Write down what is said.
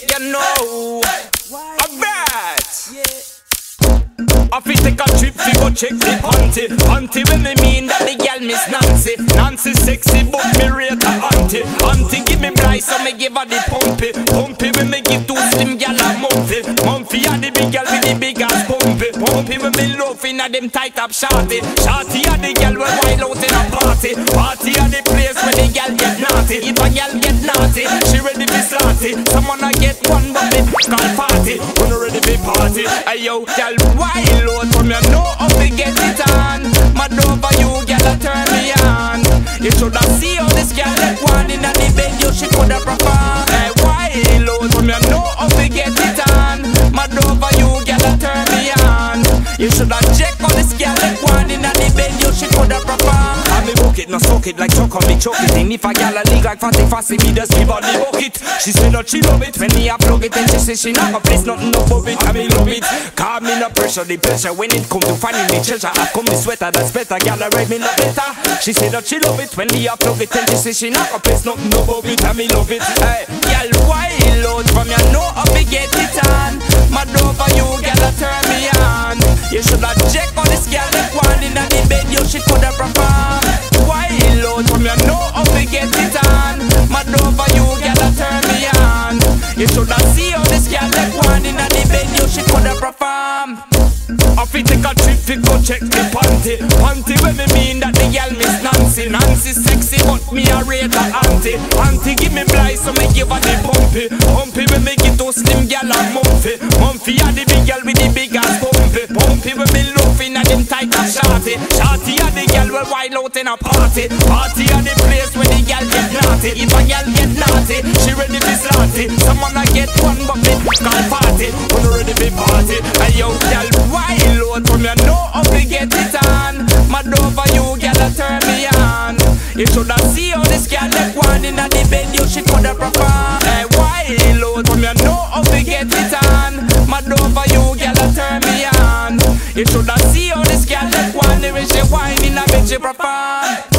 you know. Alright. I fi take a trip fi go check the panty. Panty when me mean that the gal Miss Nancy. Nancy sexy but me rate her auntie. Auntie give me blind so me give her the pumpy. Pumpy when me give to slim gal a mumpy. Mumpy a the big gal with the big ass pumpy. Pumpy when me love inna them tight up shorty. Shorty a the gal when wild out in a party. Party a the place where the gal get naughty. If a gal get naughty, she ready fi slaughty. Someone a get one but me call party. When ready fi party, ayo gal wild out from you know how to get it on. Mad over you, gal a turn me on. You shoulda see how this gal get one inna the bed, you she coulda perform. Hey, wild out from you know how to get it on. Mad over you, gal a turn me on. You shoulda check how this gal get one inna the bed, you she coulda perform. I me book it, no suck it like choke on me choke it. And if a gal a league like fancy fancy, me just give her the bucket. She say that she love it when me a plug it, and she say she not a place nothing above it. I me love it, cause me no pressure the pleasure when it come to finding me treasure. I come me sweater that's better, gal a ride me no better. She say that she love it when me a plug it, and she say she not a place nothing above it. I me love it, hey, gal wild out from you know how to get it on. Mad over you, gal a turn me on. You shoulda check on this gal that one inna the bed, you she coulda perform. Wild out from you know how to get it on. Mad over you, gal a turn me on. You shoulda see how this gal that one inna the bed, you she coulda perform. I fi take a trip fi go check the panty. Panty when me mean that the gal Miss Nancy. Nancy sexy but me a rate her auntie. Auntie give me blind so me give her the pumpy. Pumpy when me get to slim gal a mumpy. Mumpy a the big gal with the big ass pumpy. Pumpy when me love inna them tight and shorty. Shorty a the gal when wild out in a party. Party a the place where the gal get naughty. If a gal get naughty, she ready fi slaughty. Someone a get one but me call party. When ready fi party, ayo gal wild out from you know how to get it on. Mad over you, gal a turn me on. You shoulda see how this gal that one inna the bed, you she coulda perform. Hey, wild out from you know how to get it on. Mad over you, gal a turn me on. You shoulda see how this gal that one, when she whine inna bed, she perform.